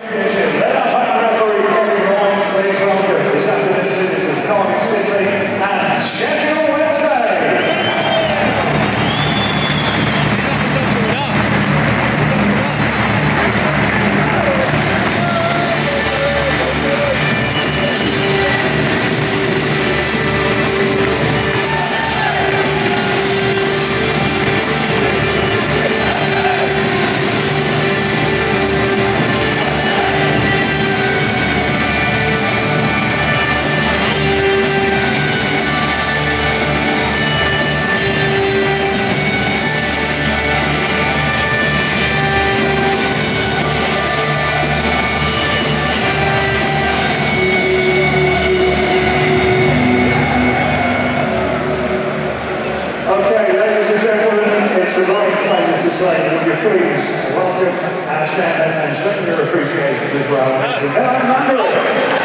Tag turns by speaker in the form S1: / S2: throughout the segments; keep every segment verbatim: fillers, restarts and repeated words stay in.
S1: Let up our referee, Colin Ryan, please welcome this afternoon's visitors, Cardiff City and Sheffield Wednesday. It's a great pleasure to say, would you please welcome our chairman and show your appreciation as well, Mister Helen Mandel.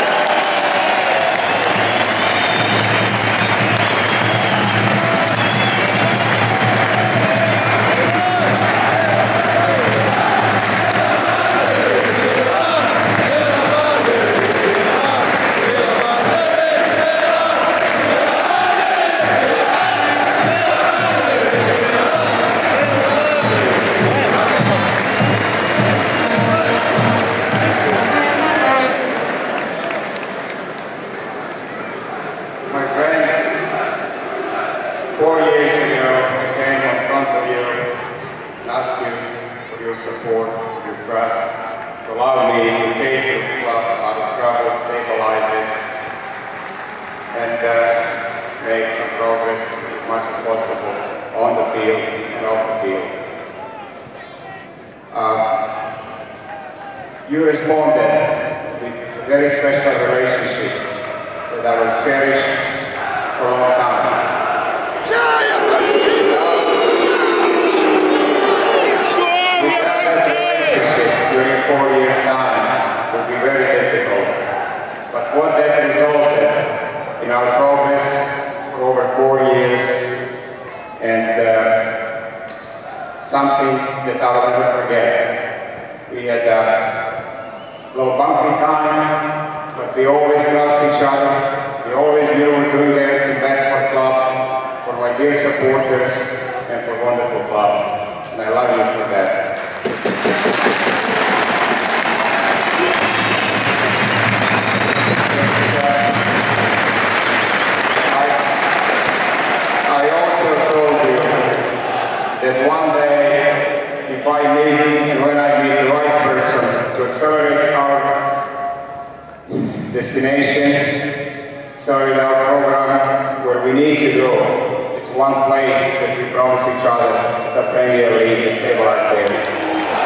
S2: Four years ago, I came in front of you and asked you for your support, your trust, to allow me to take your club out of trouble, stabilize it, and uh, make some progress as much as possible on the field and off the field. Uh, you responded with a very special relationship that I will cherish for a long time. During four years' time will be very difficult. But what that resulted in our progress for over four years and uh, something that I will never forget. We had a little bumpy time, but we always trust each other. We always knew we were doing everything best for the club, for my dear supporters, and for a wonderful club. And I love you for that. That one day, if I meet and when I meet the right person to accelerate our destination, accelerate our program where we need to go, it's one place that we promise each other. It's a Premier League, a stabilized Premier.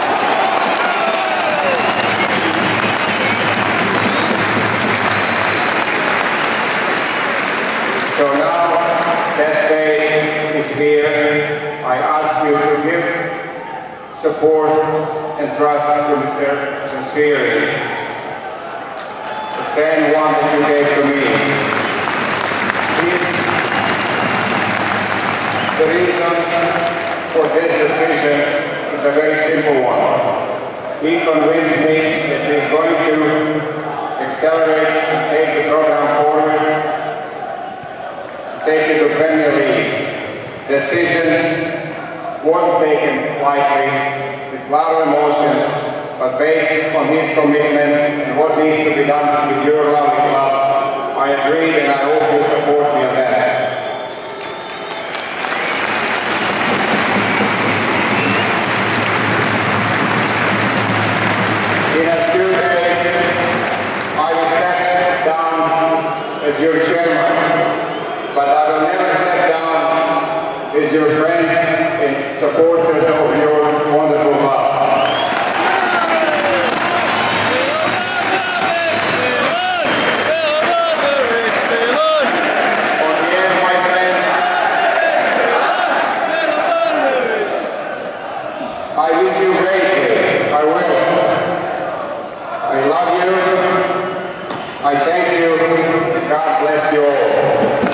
S2: So now that day is here. I ask you to give support and trust to Mister Chansiri, the same one that you gave to me. Please, the reason for this decision is a very simple one. He convinced me that he's going to accelerate and take the program forward, take it to Premier League. Decision wasn't taken lightly, it's a lot of emotions, but based on his commitments and what needs to be done with your lovely club, I agreed and I hope you support me on that. In a few days, I will step down as your chairman, but I will never step down as your friend and supporters of your wonderful club. On the end, my friends, I wish you greatly. I will. I love you. I thank you. God bless you all.